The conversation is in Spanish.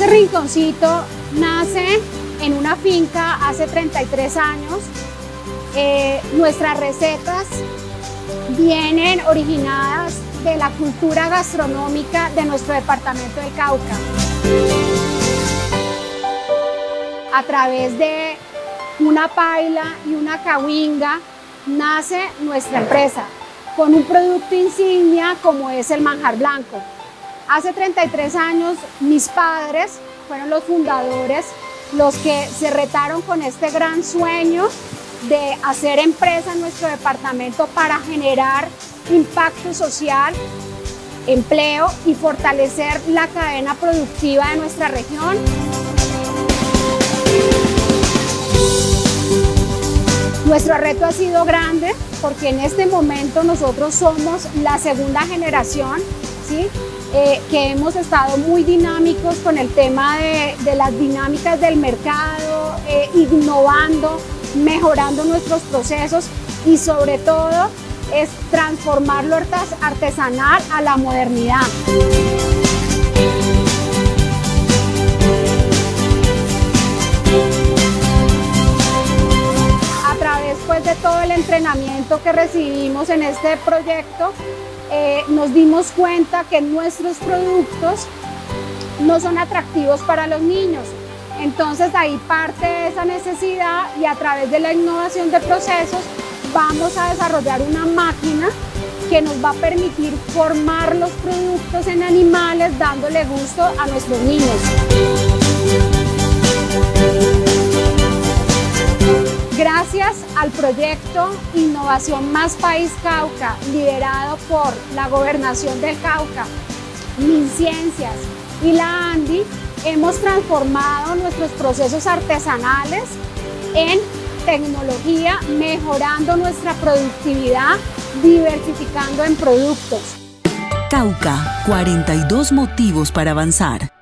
Este rinconcito nace en una finca hace 33 años. Nuestras recetas vienen originadas de la cultura gastronómica de nuestro departamento del Cauca. A través de una paila y una cahuinga nace nuestra empresa con un producto insignia como es el manjar blanco. Hace 33 años mis padres fueron los fundadores, los que se retaron con este gran sueño de hacer empresa en nuestro departamento para generar impacto social, empleo y fortalecer la cadena productiva de nuestra región. Nuestro reto ha sido grande porque en este momento nosotros somos la segunda generación, ¿sí? Que hemos estado muy dinámicos con el tema de las dinámicas del mercado, innovando, mejorando nuestros procesos y sobre todo es transformar lo artesanal a la modernidad. A través pues, de todo el entrenamiento que recibimos en este proyecto, nos dimos cuenta que nuestros productos no son atractivos para los niños. Entonces ahí parte esa necesidad y a través de la innovación de procesos vamos a desarrollar una máquina que nos va a permitir formar los productos en animales dándole gusto a nuestros niños. Gracias al proyecto Innovación Más País Cauca, liderado por la Gobernación del Cauca, MinCiencias y la ANDI, hemos transformado nuestros procesos artesanales en tecnología, mejorando nuestra productividad, diversificando en productos. Cauca, 42 motivos para avanzar.